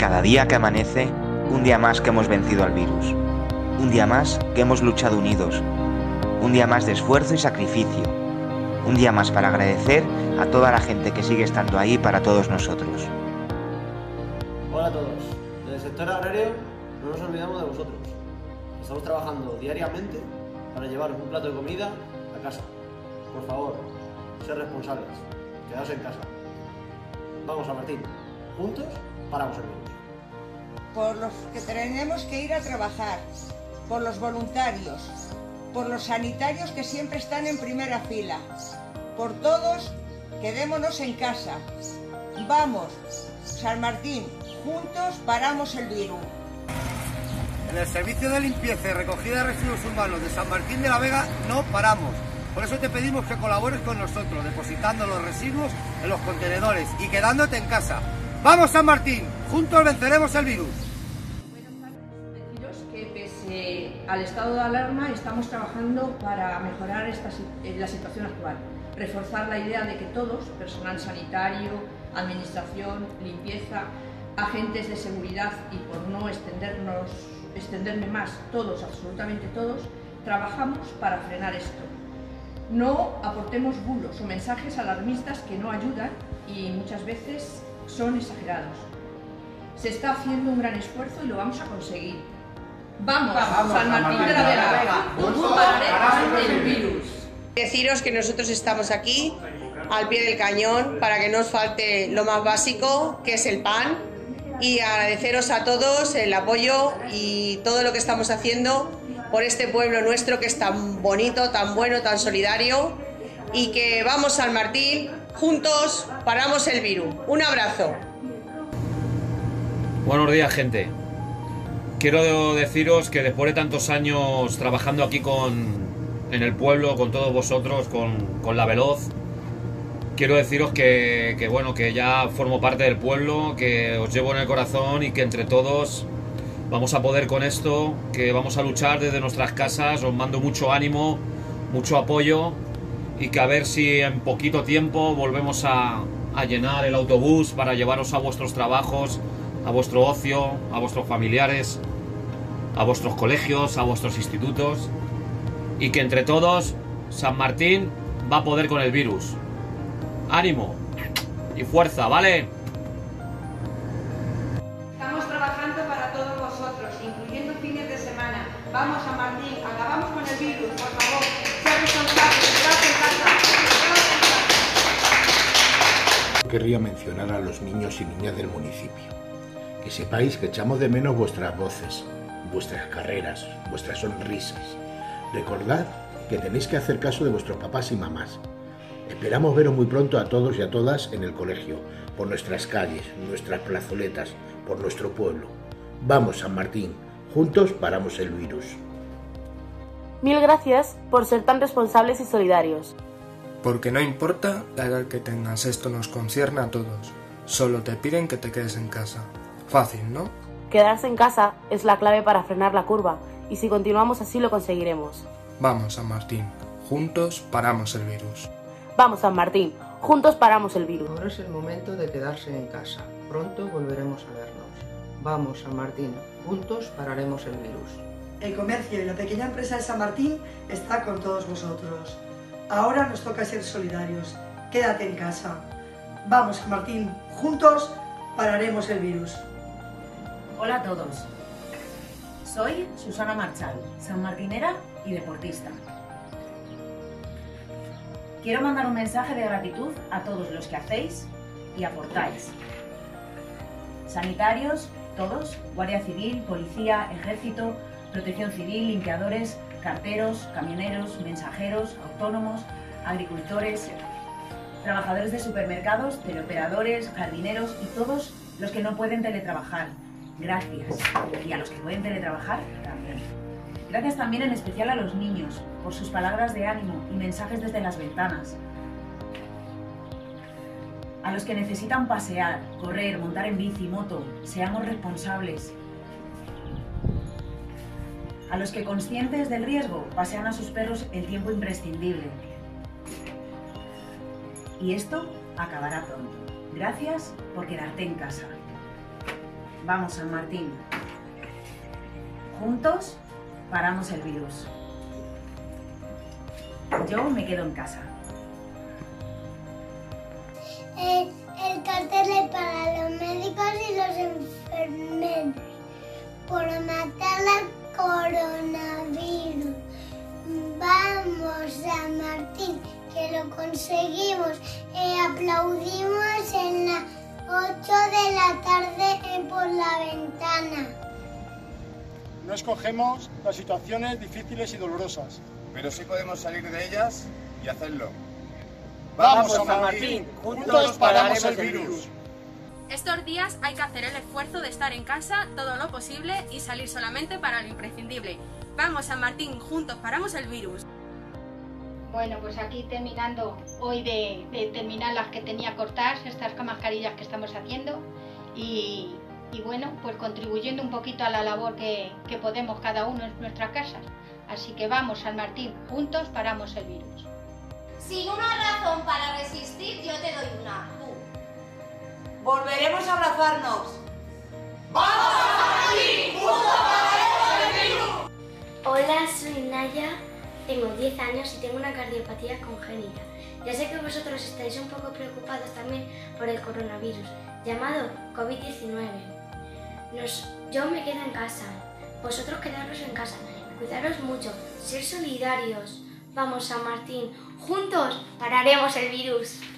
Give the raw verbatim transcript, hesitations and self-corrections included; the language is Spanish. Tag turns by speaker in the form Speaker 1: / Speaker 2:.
Speaker 1: Cada día que amanece, un día más que hemos vencido al virus. Un día más que hemos luchado unidos. Un día más de esfuerzo y sacrificio. Un día más para agradecer a toda la gente que sigue estando ahí para todos nosotros.
Speaker 2: Hola a todos. Desde el sector agrario no nos olvidamos de vosotros. Estamos trabajando diariamente para llevaros un plato de comida a casa. Por favor, sed responsables. Quedaos en casa. Vamos a Martín. Juntos paramos el virus.
Speaker 3: Por los que tenemos que ir a trabajar, por los voluntarios, por los sanitarios que siempre están en primera fila, por todos, quedémonos en casa. Vamos, San Martín, juntos paramos el virus.
Speaker 4: En el servicio de limpieza y recogida de residuos urbanos de San Martín de la Vega no paramos. Por eso te pedimos que colabores con nosotros, depositando los residuos en los contenedores y quedándote en casa. ¡Vamos, San Martín! ¡Juntos venceremos el virus!
Speaker 5: Deciros que pese al estado de alarma estamos trabajando para mejorar esta, la situación actual. Reforzar la idea de que todos, personal sanitario, administración, limpieza, agentes de seguridad y por no extendernos, extenderme más, todos, absolutamente todos, trabajamos para frenar esto. No aportemos bulos o mensajes alarmistas que no ayudan y muchas veces son exagerados. Se está haciendo un gran esfuerzo y lo vamos a conseguir. ¡Vamos! ¡Vamos San Martín de la Vega! ¡Juntos pararemos el virus!
Speaker 6: Deciros que nosotros estamos aquí, al pie del cañón, para que no os falte lo más básico, que es el pan, y agradeceros a todos el apoyo y todo lo que estamos haciendo por este pueblo nuestro que es tan bonito, tan bueno, tan solidario, y que vamos San Martín, juntos paramos el virus. Un abrazo.
Speaker 7: Buenos días, gente. Quiero deciros que después de tantos años trabajando aquí con, en el pueblo, con todos vosotros, con, con La Veloz, quiero deciros que, que, bueno, que ya formo parte del pueblo, que os llevo en el corazón y que entre todos vamos a poder con esto, que vamos a luchar desde nuestras casas. Os mando mucho ánimo, mucho apoyo y que a ver si en poquito tiempo volvemos a, a llenar el autobús para llevaros a vuestros trabajos, a vuestro ocio, a vuestros familiares, a vuestros colegios, a vuestros institutos, y que entre todos San Martín va a poder con el virus. ¡Ánimo y fuerza!, ¿vale?
Speaker 3: Estamos trabajando para todos vosotros, incluyendo fines de semana. Vamos San Martín, acabamos con el virus, por favor. Sed responsables, quedaos en casa.
Speaker 8: Querría mencionar a los niños y niñas del municipio. Que sepáis que echamos de menos vuestras voces, vuestras carreras, vuestras sonrisas. Recordad que tenéis que hacer caso de vuestros papás y mamás. Esperamos veros muy pronto a todos y a todas en el colegio, por nuestras calles, nuestras plazoletas, por nuestro pueblo. Vamos, San Martín, juntos paramos el virus.
Speaker 9: Mil gracias por ser tan responsables y solidarios.
Speaker 10: Porque no importa la edad que tengas, esto nos concierne a todos. Solo te piden que te quedes en casa. Fácil, ¿no?
Speaker 9: Quedarse en casa es la clave para frenar la curva, y si continuamos así lo conseguiremos.
Speaker 10: Vamos, San Martín, juntos paramos el virus.
Speaker 9: Vamos, San Martín, juntos paramos el virus.
Speaker 11: Ahora es el momento de quedarse en casa. Pronto volveremos a vernos. Vamos, San Martín, juntos pararemos el virus.
Speaker 12: El comercio y la pequeña empresa de San Martín está con todos vosotros. Ahora nos toca ser solidarios. Quédate en casa. Vamos, San Martín, juntos pararemos el virus.
Speaker 13: Hola a todos. Soy Susana Marchal, sanmartinera y deportista. Quiero mandar un mensaje de gratitud a todos los que hacéis y aportáis. Sanitarios, todos, Guardia Civil, Policía, Ejército, Protección Civil, limpiadores, carteros, camioneros, mensajeros, autónomos, agricultores, trabajadores de supermercados, teleoperadores, jardineros y todos los que no pueden teletrabajar. Gracias. Y a los que pueden teletrabajar también. Gracias también en especial a los niños por sus palabras de ánimo y mensajes desde las ventanas. A los que necesitan pasear, correr, montar en bici, moto, seamos responsables. A los que conscientes del riesgo pasean a sus perros el tiempo imprescindible. Y esto acabará pronto. Gracias por quedarte en casa. Vamos, San Martín. Juntos paramos el virus. Yo me quedo en casa.
Speaker 14: El, el cartel es para los médicos y los enfermeros por matar al coronavirus. Vamos, San Martín, que lo conseguimos. Eh, aplaudimos en las ocho de la tarde eh, por la ventana.
Speaker 15: No escogemos las situaciones difíciles y dolorosas,
Speaker 16: pero sí podemos salir de ellas y hacerlo.
Speaker 15: ¡Vamos, San Martín! ¡Juntos paramos el virus!
Speaker 17: Estos días hay que hacer el esfuerzo de estar en casa todo lo posible y salir solamente para lo imprescindible. Vamos, San Martín, juntos paramos el virus.
Speaker 18: Bueno, pues aquí terminando hoy de, de terminar las que tenía cortadas, estas mascarillas que estamos haciendo y, y bueno, pues contribuyendo un poquito a la labor que, que podemos cada uno en nuestras casas. Así que vamos, San Martín, juntos paramos el virus.
Speaker 19: Sin una razón para resistir, yo te doy una. Tú.
Speaker 6: Volveremos a abrazarnos.
Speaker 19: ¡Vamos, San Martín! ¡Juntos pararemos el virus!
Speaker 20: Hola, soy Naya, tengo diez años y tengo una cardiopatía congénita. Ya sé que vosotros estáis un poco preocupados también por el coronavirus, llamado COVID diecinueve. Nos, yo me quedo en casa, vosotros quedaros en casa, cuidaros mucho, ser solidarios. Vamos, San Martín, juntos pararemos el virus.